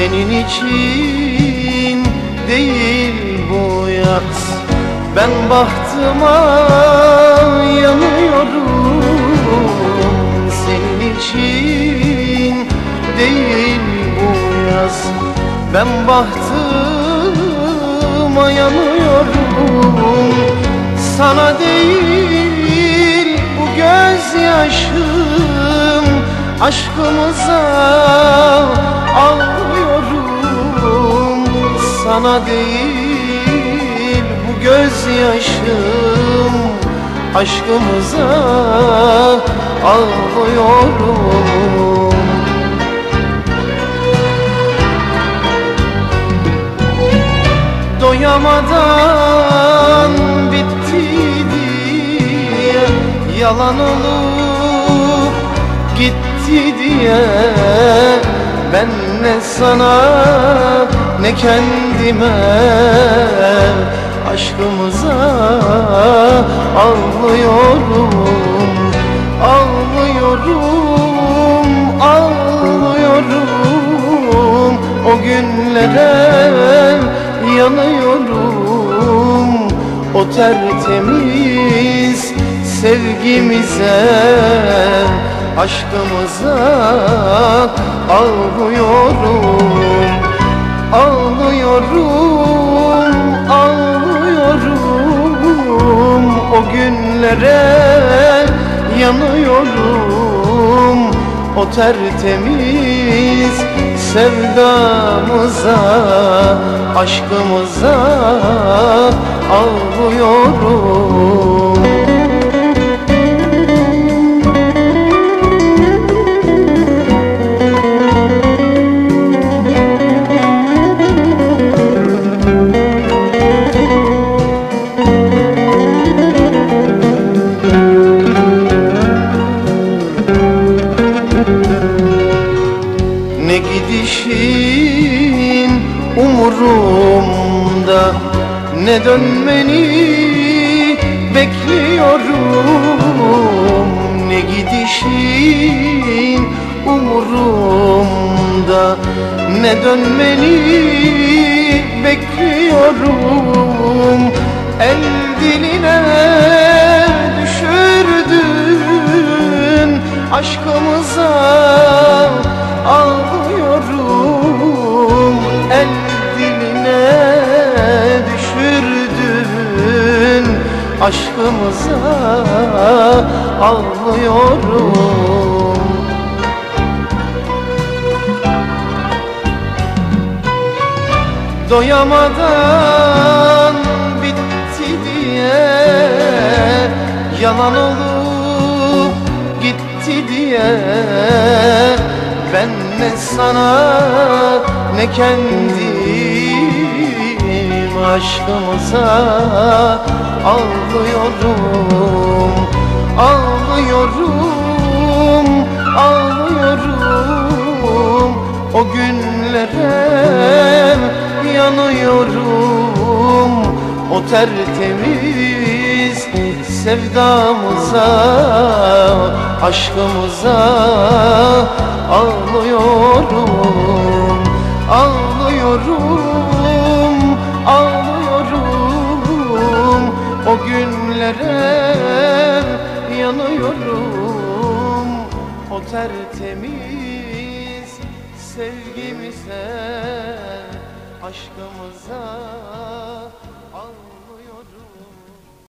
senin için değil bu yaz. Ben bahtıma yanıyorum, senin için değil bu yaz. Ben bahtıma yanıyorum, sana değil bu gözyaşım, aşkımıza ağlıyorum. Sana değil bu gözyaşım, aşkımıza ağlıyorum. Doyamadan bitti diye, yalan olup gitti diye, ben ne sana ne kendime, aşkımıza ağlıyorum. Ağlıyorum, ağlıyorum, o günlere yanıyorum. O tertemiz sevgimize, aşkımıza ağlıyorum. Ağlıyorum, ağlıyorum, o günlere yanıyorum. O tertemiz sevdamıza, aşkımıza ağlıyorum. Ne gidişin umurumda, ne dönmeni bekliyorum. Ne gidişin umurumda, ne dönmeni bekliyorum. El diline düşürdün, aşkımıza ağlıyorum. El diline düşürdün, aşkımıza ağlıyorum. Doyamadan bitti diye, yalan olup gitti diye, ben ne sana ne kendim, aşkımıza ağlıyorum. Ağlıyorum, ağlıyorum, o günlere yanıyorum. O tertemiz sevdamıza, aşkımıza ağlıyorum. Ağlıyorum, ağlıyorum, o günlere yanıyorum. O tertemiz sevgimize, aşkımıza